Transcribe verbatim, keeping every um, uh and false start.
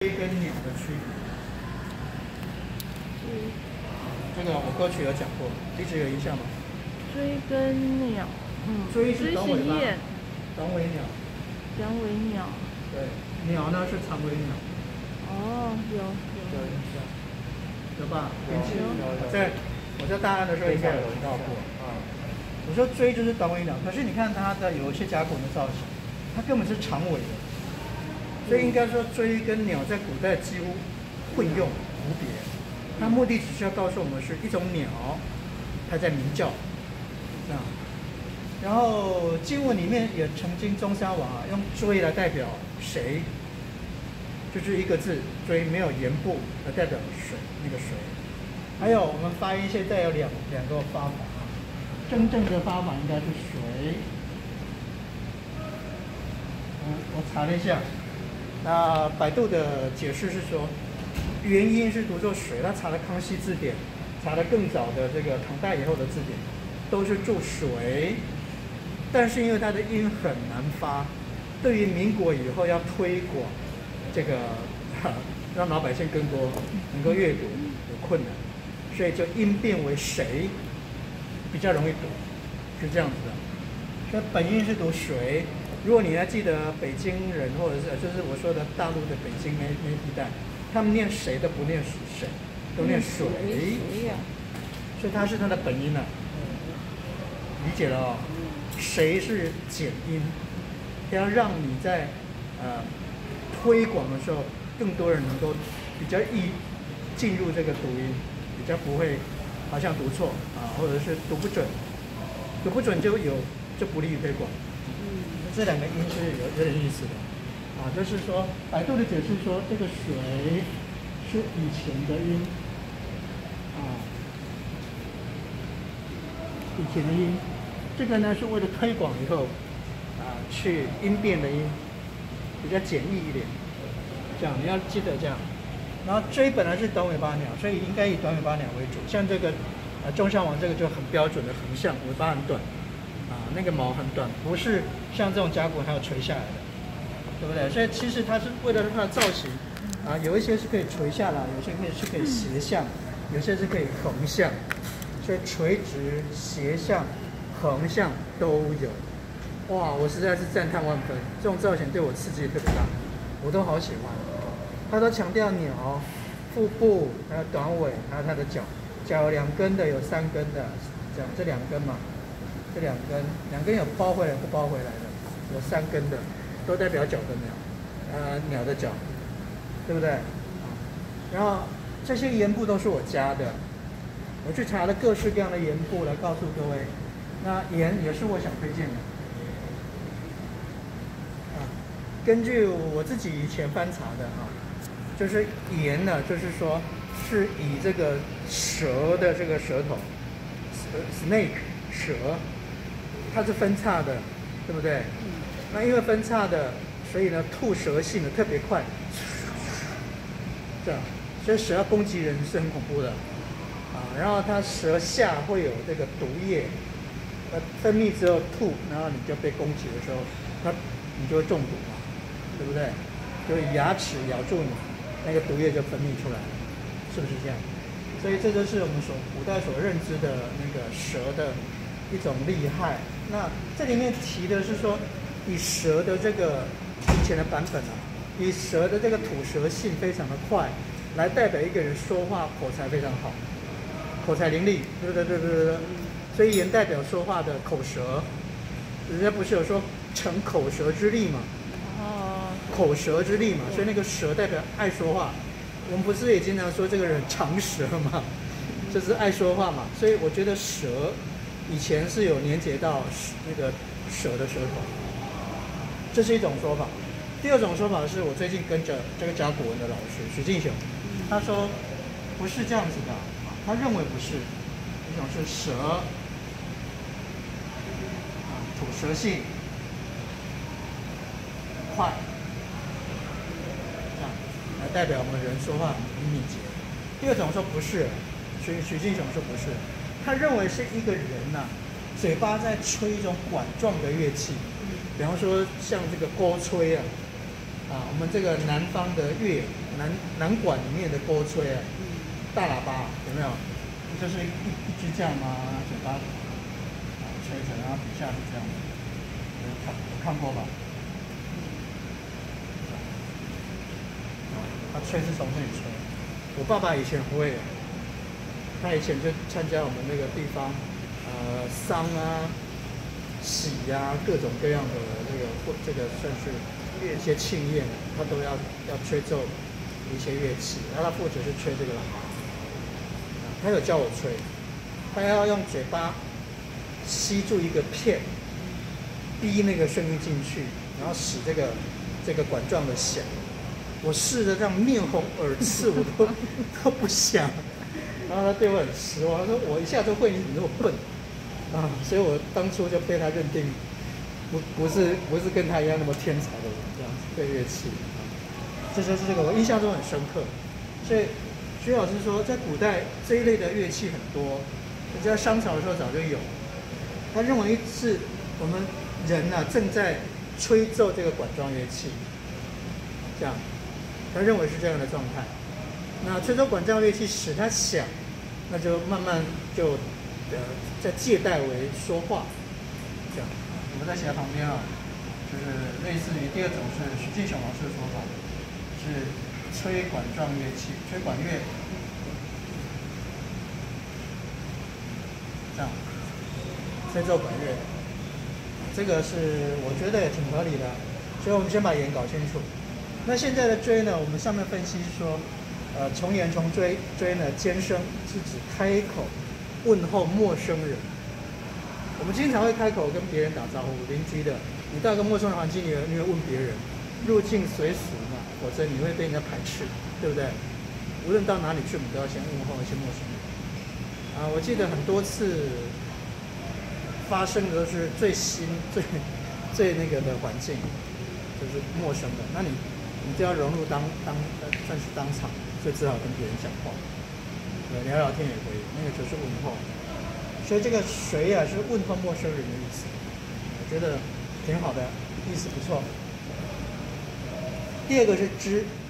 吹跟鸟的区别。这个我歌曲有讲过，一直有印象吗？ 追跟鸟，嗯， 追是短尾巴， 燕， 短尾鸟。 短尾鸟。 对，鸟呢是长尾鸟。 哦，有有。 有印象，有吧？ 有有。 在我在大安的时候应该有提到过。啊，我说追就是短尾鸟，可是你看它的有一些甲骨文的造型，它根本是长尾的。所以应该说，追跟鸟在古代几乎混用无别。它目的只是要告诉我们是一种鸟，它在鸣叫，这样。然后经文里面也曾经中山王啊用追来代表谁，就是一个字追，没有言部来代表水那个水。还有我们发音现在有两两个发法啊，真正的发法应该是水。嗯，我查了一下。那百度的解释是说，原音是读作水。他查了康熙字典，查了更早的这个唐代以后的字典，都是注水。但是因为它的音很难发，对于民国以后要推广这个让老百姓更多能够阅读有困难，所以就音变为谁，比较容易读，是这样子的。所以本音是读水。如果你还记得北京人，或者是就是我说的大陆的北京那那一带，他们念谁都不念水，都念水，所以它是它的本音了、啊。理解了哦，谁是简音，要让你在呃推广的时候，更多人能够比较易进入这个读音，比较不会好像读错啊，或者是读不准，读不准就有就不利于推广。这两个音是有有点意思的，啊，就是说百度的解释说，这个水是以前的音，啊，以前的音，这个呢是为了推广以后，啊，去音变的音，比较简易一点，这样你要记得这样。然后追本来是短尾巴鸟，所以应该以短尾巴鸟为主，像这个，啊，中山王这个就很标准的横向，尾巴很短。啊，那个毛很短，不是像这种甲骨还有垂下来的，对不对？所以其实它是为了它的造型，啊，有一些是可以垂下来，有些可以是可以斜向，有些是可以横向，所以垂直、斜向、横向都有。哇，我实在是赞叹万分，这种造型对我刺激特别大，我都好喜欢。它都强调鸟、腹部，还有短尾，还有它的脚，脚有两根的，有三根的，这样这两根嘛。这两根，两根有包回来不包回来的，有三根的，都代表脚的鸟，呃，鸟的脚，对不对？然后这些言部都是我加的，我去查了各式各样的言部来告诉各位。那言也是我想推荐的，啊，根据我自己以前翻查的啊，就是言呢，就是说是以这个蛇的这个舌头 ，snake 蛇。它是分叉的，对不对？嗯、那因为分叉的，所以呢，吐舌性的特别快，这样，所以蛇要攻击人是很恐怖的，啊，然后它舌下会有这个毒液，呃，分泌之后吐，然后你就被攻击的时候，它你就会中毒嘛，对不对？就牙齿咬住你，那个毒液就分泌出来了，是不是这样？所以这就是我们所古代所认知的那个蛇的一种厉害。那这里面提的是说，以蛇的这个以前的版本啊，以蛇的这个吐舌性非常的快，来代表一个人说话口才非常好，口才伶俐，对对对对对对。所以言代表说话的口舌，人家不是有说成口舌之力嘛？哦，口舌之力嘛，所以那个舌代表爱说话。我们不是也经常说这个人长舌嘛，就是爱说话嘛。所以我觉得舌。以前是有连接到那个蛇的舌头，这是一种说法。第二种说法是我最近跟着这个甲骨文的老师许敬雄，他说不是这样子的，他认为不是，一种是舌，啊，吐舌性快，这样来代表我们人说话很敏捷。第二种说不是，许许敬雄说不是。他认为是一个人呐、啊，嘴巴在吹一种管状的乐器，比方说像这个钩吹啊，啊， 啊，我们这个南方的乐南南管里面的钩吹啊，大喇叭有没有？就是一一支这样嘛，嘴巴啊吹着，然后底下是这样，有看有看过吧？他吹是从这里吹。我爸爸以前很会，他以前就参加我们那个地方，呃，丧啊、喜呀、啊，各种各样的这个或这个算是一些庆宴，他都要要吹奏一些乐器，然后他负责是吹这个喇叭。他有教我吹，他要用嘴巴吸住一个片，逼那个声音进去，然后使这个这个管状的响。我试着这样面红耳赤，我都都不想。然后他对我很失望，他说：“我一下就会，你怎么那么笨啊？”所以我当初就被他认定不不是不是跟他一样那么天才的人，这样子对乐器。这就是这个我印象中很深刻。所以徐老师说，在古代这一类的乐器很多，在商朝的时候早就有。他认为是我们人呐、啊、正在吹奏这个管状乐器，这样。他认为是这样的状态，那吹奏管状乐器使它响，那就慢慢就呃在借代为说话，这样。我们在写在旁边啊，就是类似于第二种是徐敬雄老师的说法，是吹管状乐器，吹管乐，这样，吹奏管乐，这个是我觉得也挺合理的，所以我们先把言搞清楚。那现在的追呢？我们上面分析说，呃，从言从追，追呢，尖声是指开口问候陌生人。我们经常会开口跟别人打招呼，邻居的，你到一个陌生的环境里，你会问别人，入境随俗嘛，否则你会被人家排斥，对不对？无论到哪里去，我们都要先问候一些陌生人。啊，我记得很多次发生的都是最新、最最那个的环境，就是陌生的，那你。你就要融入当当呃算是当场，所以只好跟别人讲话，对，聊聊天也可以，那个就是问候。所以这个谁啊是问候陌生人的意思，我觉得挺好的，意思不错。第二个是知，